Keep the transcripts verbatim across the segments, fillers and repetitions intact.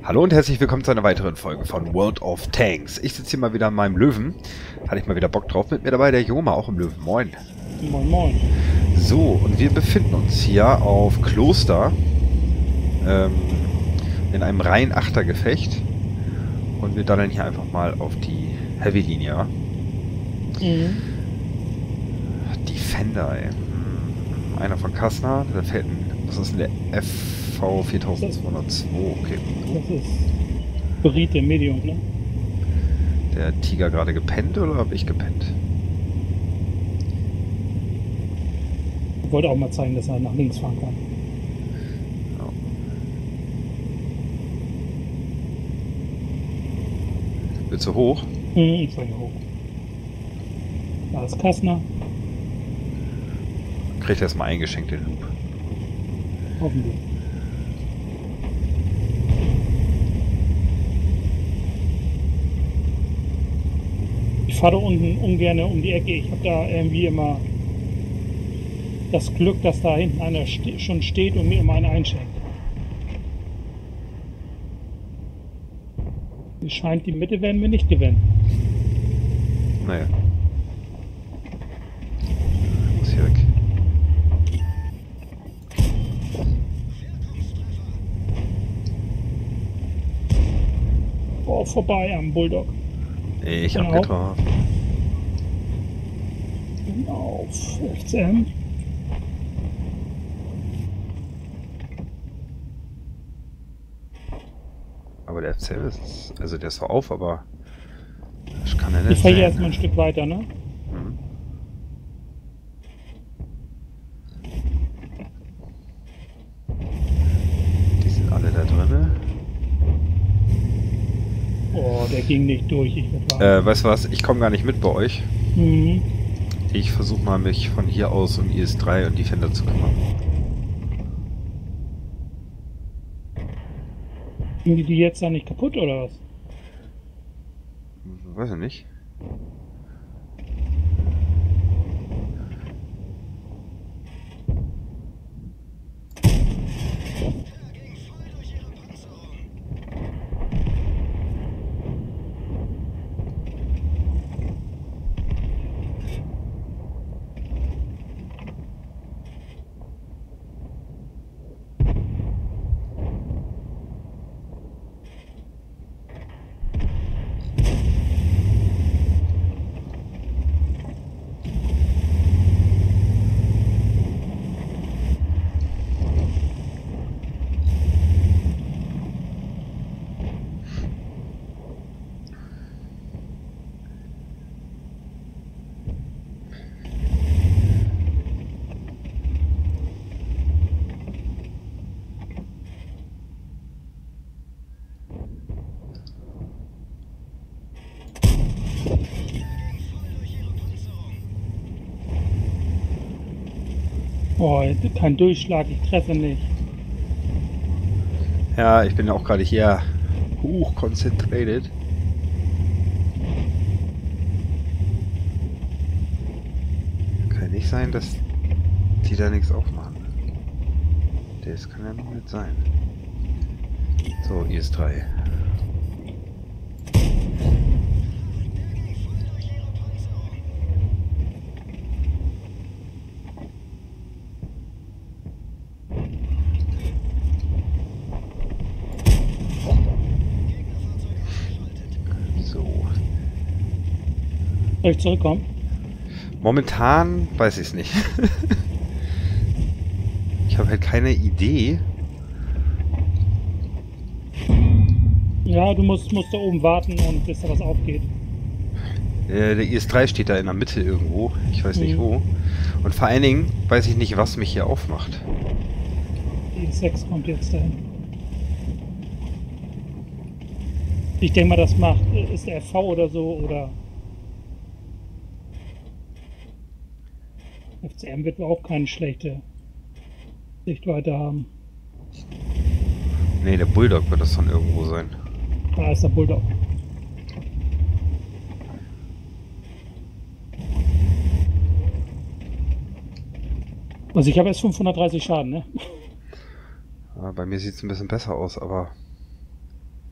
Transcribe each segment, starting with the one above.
Hallo und herzlich willkommen zu einer weiteren Folge von World of Tanks. Ich sitze hier mal wieder in meinem Löwen. Hatte ich mal wieder Bock drauf. Mit mir dabei der Joma, auch im Löwen. Moin. Moin, moin. So, und wir befinden uns hier auf Kloster. Ähm, in einem reinen Achtergefecht. Und wir daddeln hier einfach mal auf die Heavy-Linie. Mhm. Defender, ey. Hm. Einer von Kassner. Da fällt ein... Was ist denn der F V vierzweihundertzwei? Okay. Das ist Berite Medium, ne? Der Tiger gerade gepennt oder habe ich gepennt? Ich wollte auch mal zeigen, dass er nach links fahren kann. Ja. Willst du hoch? Mhm, ich fahre hier hoch. Da ist Kassner. Kriegt er erstmal eingeschenkt, den Loop. Hoffentlich. Ich fahre unten ungern um die Ecke. Ich habe da irgendwie immer das Glück, dass da hinten einer ste schon steht und mir immer einen einschenkt. Es scheint, die Mitte werden wir nicht gewinnen. Naja. Muss hier weg. Oh, vorbei am Bulldog. Ich Genau. hab getroffen. Auf F C M. Aber der F C ist... Also der ist zwar auf, aber... Das kann er Ich nicht fahre hier sehen. erstmal ein Stück weiter, ne? Mhm. Die sind alle da drinne. Oh, der ging nicht durch. Ich werd Äh, weißt du was? Ich komme gar nicht mit bei euch. mhm. Ich versuche mal, mich von hier aus um I S drei und Defender zu kümmern. Ging die die jetzt da nicht kaputt oder was? Weiß ich nicht. Oh, kein Durchschlag, ich treffe nicht. Ja, ich bin ja auch gerade hier hoch concentrated. Kann nicht sein, dass die da nichts aufmachen. Das kann ja noch nicht sein. So, I S drei. So. Soll ich zurückkommen? Momentan weiß ich es nicht. Ich habe halt keine Idee. Ja, du musst, musst da oben warten und bis da was aufgeht. Äh, der I S drei steht da in der Mitte irgendwo. Ich weiß nicht Mhm. wo. Und vor allen Dingen weiß ich nicht, was mich hier aufmacht. Die sechs kommt jetzt dahin. Ich denke mal, das macht, ist der F V oder so oder F C M wird auch keine schlechte Sichtweite haben. Nee, der Bulldog wird das dann irgendwo sein. Da ist der Bulldog. Also ich habe erst fünfhundertdreißig Schaden, ne? Ja, bei mir sieht es ein bisschen besser aus, aber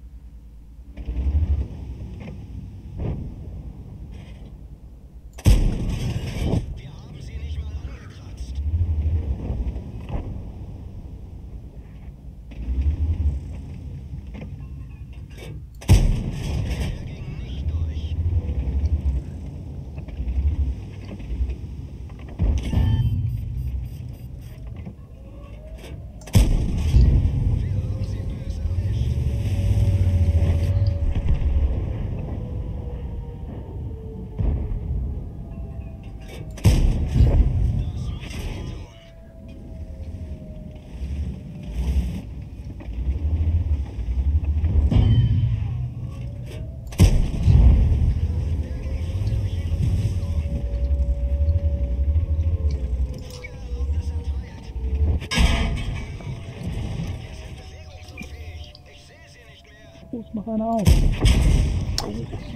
Ich mach eine auf. Oh.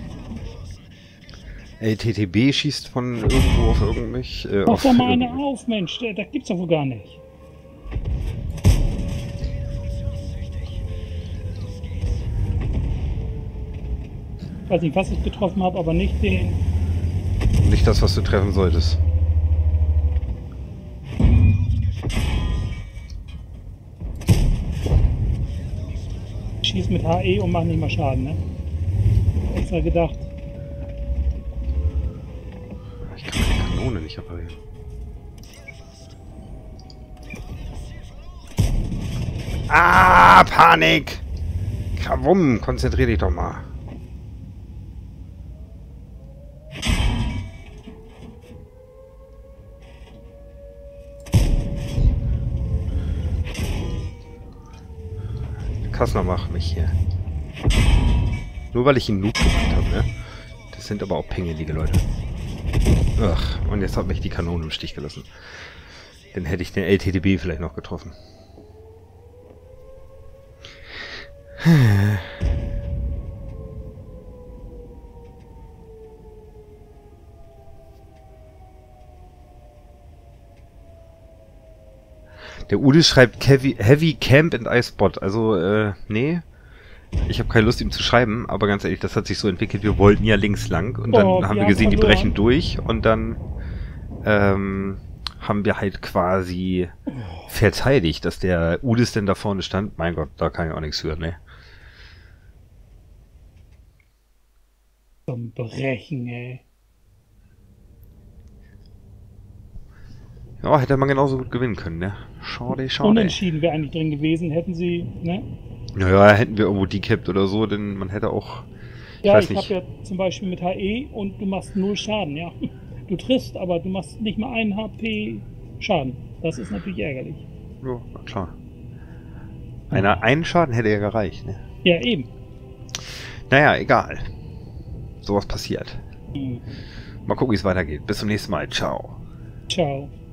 L T T B schießt von irgendwo auf irgendwelch. Äh, Mach auf doch mal eine irgend- auf, Mensch. Das, das gibt's doch wohl gar nicht. Ich weiß nicht, was ich getroffen habe, aber nicht den. Nicht das, was du treffen solltest. Ich schieß mit H E und mach nicht mal Schaden, ne? Extra gedacht. Ich kann meine Kanone nicht reparieren. Ah, Panik! Krawum, konzentrier dich doch mal. Kassner macht mich hier. Nur weil ich ihn Noob gemacht habe, ne? Das sind aber auch pingelige Leute. Ach, und jetzt hat mich die Kanone im Stich gelassen. Dann hätte ich den L T T B vielleicht noch getroffen. Der Ude schreibt Heavy, Heavy Camp and I Spot. Also, äh, nee. Ich habe keine Lust, ihm zu schreiben, aber ganz ehrlich, das hat sich so entwickelt, wir wollten ja links lang und dann Oh, haben wir wir gesehen, haben die verloren. brechen durch und dann ähm, haben wir halt quasi verteidigt, dass der Udis denn da vorne stand. Mein Gott, da kann ich auch nichts hören, ne? Zum Brechen, ey. Ja, hätte man genauso gut gewinnen können, ne? Schade, schade. Unentschieden wäre eigentlich drin gewesen, hätten sie, ne? Naja, hätten wir irgendwo decappt oder so, denn man hätte auch... Ich Ja, weiß ich nicht. habe ja zum Beispiel mit H E und du machst null Schaden, ja. Du triffst, aber du machst nicht mal einen H P Schaden. Das ist natürlich ärgerlich. Ja, na klar. Einer, einen Schaden hätte ja gereicht, ne? Ja, eben. Naja, egal. Sowas passiert. Mhm. Mal gucken, wie es weitergeht. Bis zum nächsten Mal. Ciao. Ciao.